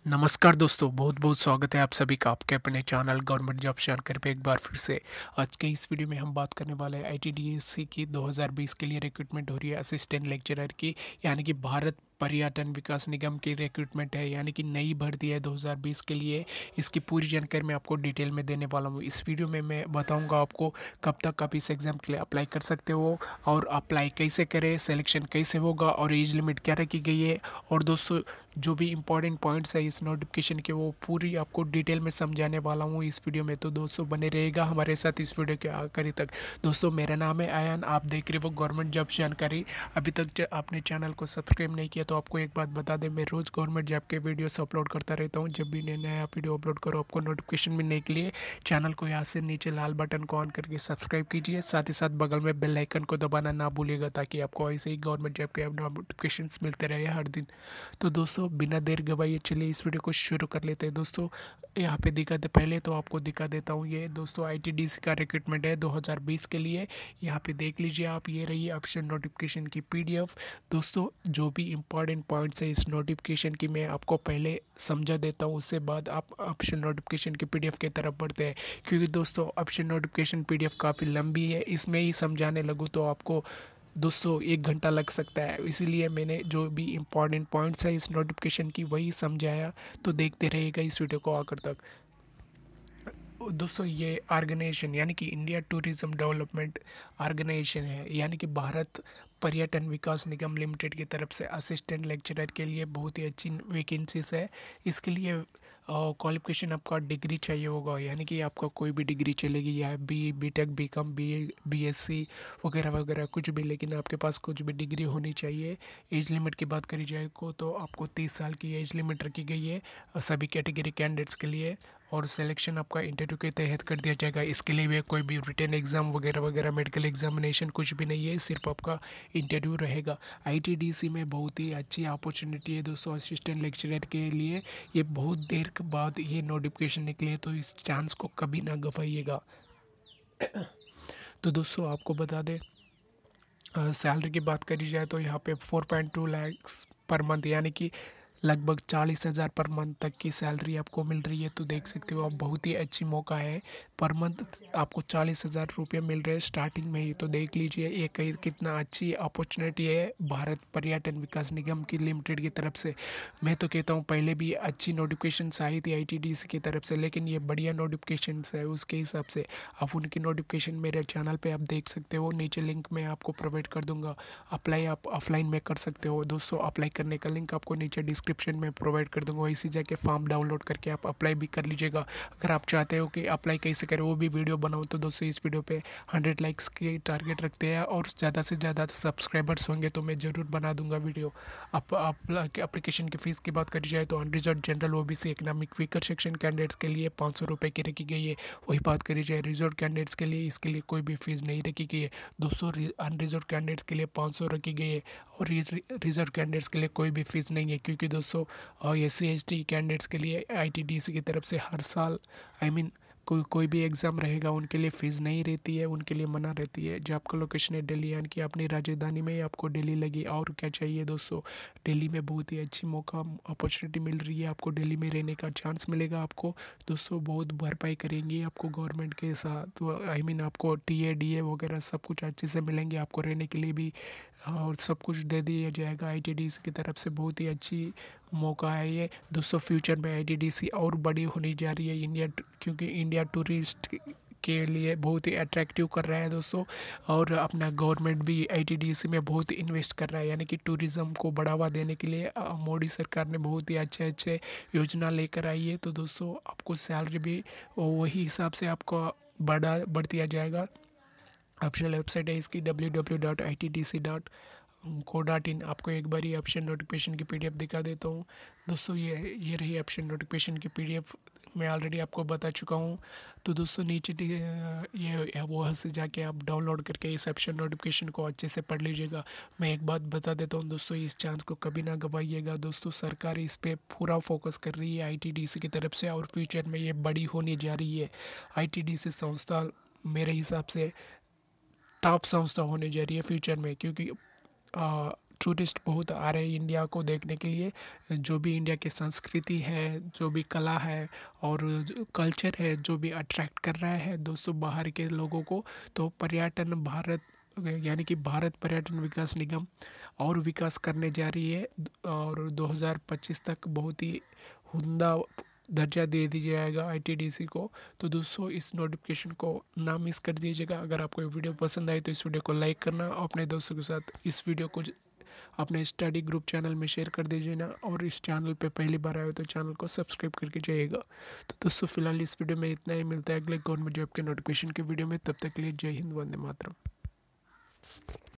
नमस्कार दोस्तों, बहुत बहुत स्वागत है आप सभी का आपके अपने चैनल गवर्नमेंट जॉब जानकारी पे एक बार फिर से। आज के इस वीडियो में हम बात करने वाले हैं आईटीडीएसी की 2020 के लिए रिक्रूटमेंट हो रही है असिस्टेंट लेक्चरर की, यानी कि भारत पर्यटन विकास निगम की रिक्रूटमेंट है, यानी कि नई भर्ती है 2020 के लिए। इसकी पूरी जानकारी मैं आपको डिटेल में देने वाला हूँ। इस वीडियो में मैं बताऊँगा आपको कब तक आप इस एग्ज़ाम के लिए अप्लाई कर सकते हो और अप्लाई कैसे करें, सिलेक्शन कैसे होगा और एज लिमिट क्या रखी गई है। और दोस्तों, जो भी इंपॉर्टेंट पॉइंट्स है इस नोटिफिकेशन के वो पूरी आपको डिटेल में समझाने वाला हूँ इस वीडियो में। तो दोस्तों बने रहेगा हमारे साथ इस वीडियो के आखिरी तक। दोस्तों मेरा नाम है आयन, आप देख रहे हो गवर्नमेंट जॉब जानकारी। अभी तक आपने चैनल को सब्सक्राइब नहीं किया तो आपको एक बात बता दें, मैं रोज़ गवर्नमेंट जॉब के वीडियोस अपलोड करता रहता हूँ। जब भी नया वीडियो अपलोड करो आपको नोटिफिकेशन मिलने के लिए चैनल को यहाँ से नीचे लाल बटन को ऑन करके सब्सक्राइब कीजिए, साथ ही साथ बगल में बेल आइकन को दबाना ना भूलिएगा ताकि आपको ऐसे ही गवर्नमेंट जॉब के नोटिफिकेशन मिलते रहे हर दिन। तो दोस्तों बिना देर गवाए चलिए इस वीडियो को शुरू कर लेते हैं। दोस्तों यहाँ पे पहले तो आपको दिखा देता हूँ, ये दोस्तों आईटीडीसी का रिक्रूटमेंट है 2020 के लिए। यहाँ पे देख लीजिए आप, ये रही ऑप्शन नोटिफिकेशन की पीडीएफ। दोस्तों जो भी इंपॉर्टेंट पॉइंट्स है इस नोटिफिकेशन की मैं आपको पहले समझा देता हूँ, उससे बाद आप ऑप्शन नोटिफिकेशन की पीडीएफ की तरफ बढ़ते हैं। क्योंकि दोस्तों ऑप्शन नोटिफिकेशन पीडीएफ काफ़ी लंबी है, इसमें ही समझाने लगूँ तो आपको दोस्तों 1 घंटा लग सकता है। इसीलिए मैंने जो भी इम्पॉर्टेंट पॉइंट्स है इस नोटिफिकेशन की वही समझाया, तो देखते रहिएगा इस वीडियो को आखिर तक। दोस्तों ये ऑर्गेनाइजेशन यानी कि इंडिया टूरिज्म डेवलपमेंट ऑर्गेनाइजेशन है, यानी कि भारत पर्यटन विकास निगम लिमिटेड की तरफ से असिस्टेंट लेक्चरर के लिए बहुत ही अच्छी वैकेंसीज है। इसके लिए क्वालिफिकेशन आपका डिग्री चाहिए होगा, यानी कि आपका कोई भी डिग्री चलेगी, या बीटेक बीकॉम बीएससी वगैरह वगैरह कुछ भी, लेकिन आपके पास कुछ भी डिग्री होनी चाहिए। एज लिमिट की बात करी जाए तो आपको 30 साल की एज लिमिट रखी गई है सभी कैटेगरी कैंडिडेट्स के लिए। और सिलेक्शन आपका इंटरव्यू के तहत कर दिया जाएगा। इसके लिए भी कोई भी रिटन एग्ज़ाम वगैरह वगैरह मेडिकल एग्जामिनेशन कुछ भी नहीं है, सिर्फ आपका इंटरव्यू रहेगा। आईटीडीसी में बहुत ही अच्छी अपॉर्चुनिटी है दोस्तों असिस्टेंट लेक्चरर के लिए। ये बहुत देर के बाद ये नोटिफिकेशन निकले, तो इस चांस को कभी ना गंवाइएगा। तो दोस्तों आपको बता दें, सैलरी की बात करी जाए तो यहाँ पे 4.2 लैक्स पर मंथ, यानी कि लगभग 40,000 पर मंथ तक की सैलरी आपको मिल रही है। तो देख सकते हो आप, बहुत ही अच्छी मौका है। पर मंथ आपको 40,000 रुपये मिल रहे हैं स्टार्टिंग में ही, तो देख लीजिए ये कहीं कितना अच्छी अपॉर्चुनिटी है भारत पर्यटन विकास निगम की लिमिटेड की तरफ से। मैं तो कहता हूँ पहले भी अच्छी नोटिफिकेशंस आई थी आईटीडीसी की तरफ से, लेकिन ये बढ़िया नोटिफिकेशंस है उसके हिसाब से। आप उनकी नोटिफिकेशन मेरे चैनल पे आप देख सकते हो, नीचे लिंक मैं आपको प्रोवाइड कर दूंगा। अप्लाई आप ऑफलाइन में कर सकते हो दोस्तों। अप्लाई करने का लिंक आपको नीचे डिस्क्रिप्शन में प्रोवाइड कर दूंगा, इसी जाके फॉर्म डाउनलोड करके आप अप्लाई भी कर लीजिएगा। अगर आप चाहते हो कि अप्लाई कैसे करें वो भी वीडियो बनाऊँ तो दोस्तों इस वीडियो पे 100 लाइक्स की टारगेट रखते हैं, और ज़्यादा से ज़्यादा सब्सक्राइबर्स होंगे तो मैं ज़रूर बना दूंगा वीडियो। एप्लीकेशन की फ़ीस की बात करी जाए तो unreserve general OBC economic weaker section candidates के लिए 500 रुपये की रखी गई है। वही बात करी जाए रिजर्व कैंडिडेट्स के लिए, इसके लिए कोई भी फीस नहीं रखी गई है दोस्तों। अनरिजर्व कैंडिडेट्स के लिए 500 रखी गई है, और रिजर्व कैंडिडेट्स के लिए कोई भी फीस नहीं है। क्योंकि दोस्तों SC ST कैंडिडेट्स के लिए आईटीडीसी की तरफ से हर साल कोई भी एग्ज़ाम रहेगा उनके लिए फ़ीस नहीं रहती है, उनके लिए मना रहती है। जो आपका लोकेशन है दिल्ली, यानी कि अपनी राजधानी में ही आपको दिल्ली लगी, और क्या चाहिए दोस्तों। दिल्ली में बहुत ही अच्छी मौका अपॉर्चुनिटी मिल रही है, आपको दिल्ली में रहने का चांस मिलेगा आपको दोस्तों। बहुत भरपाई करेंगी आपको गवर्नमेंट के साथ, आपको TA DA वगैरह सब कुछ अच्छे से मिलेंगे, आपको रहने के लिए भी और सब कुछ दे दिया जाएगा आईटीडीसी की तरफ से। बहुत ही अच्छी मौका है ये दोस्तों। फ्यूचर में आईटीडीसी और बड़ी होने जा रही है इंडिया, क्योंकि इंडिया टूरिस्ट के लिए बहुत ही अट्रैक्टिव कर रहा है दोस्तों। और अपना गवर्नमेंट भी आईटीडीसी में बहुत इन्वेस्ट कर रहा है, यानी कि टूरिज़्म को बढ़ावा देने के लिए मोदी सरकार ने बहुत ही अच्छे अच्छे योजना लेकर आई है। तो दोस्तों आपको सैलरी भी वही हिसाब से आपको बढ़ दिया जाएगा। ऑप्शनल वेबसाइट है इसकी www.itdc.co.in। आपको एक बार ही ऑप्शन नोटिफिकेशन की पीडीएफ दिखा देता हूँ दोस्तों। ये रही ऑप्शन नोटिफिकेशन की पीडीएफ, मैं ऑलरेडी आपको बता चुका हूँ। तो दोस्तों नीचे ये वो से जाके आप डाउनलोड करके इस ऑप्शन नोटिफिकेशन को अच्छे से पढ़ लीजिएगा। मैं एक बात बता देता हूँ दोस्तों, इस चांस को कभी ना गवाइएगा दोस्तों। सरकार इस पर पूरा फोकस कर रही है आईटीडीसी की तरफ से, और फ्यूचर में ये बड़ी होने जा रही है। आईटीडीसी संस्था मेरे हिसाब से टॉप संस्था होने जा रही है फ्यूचर में, क्योंकि टूरिस्ट बहुत आ रहे हैं इंडिया को देखने के लिए। जो भी इंडिया की संस्कृति है, जो भी कला है और जो कल्चर है, जो भी अट्रैक्ट कर रहा है दोस्तों बाहर के लोगों को। तो पर्यटन भारत यानी कि भारत पर्यटन विकास निगम और विकास करने जा रही है और 2025 तक बहुत ही उम्दा दर्जा दे दिया जाएगा आईटीडीसी को। तो दोस्तों इस नोटिफिकेशन को ना मिस कर दीजिएगा। अगर आपको ये वीडियो पसंद आई तो इस वीडियो को लाइक करना, अपने दोस्तों के साथ इस वीडियो को अपने स्टडी ग्रुप चैनल में शेयर कर दीजिए ना, और इस चैनल पे पहली बार आए हो तो चैनल को सब्सक्राइब करके जाइएगा। तो दोस्तों फिलहाल इस वीडियो में इतना ही, मिलता है अगले गवर्नमेंट जॉब के नोटिफिकेशन के वीडियो में। तब तक के लिए जय हिंद, वंदे मातरम।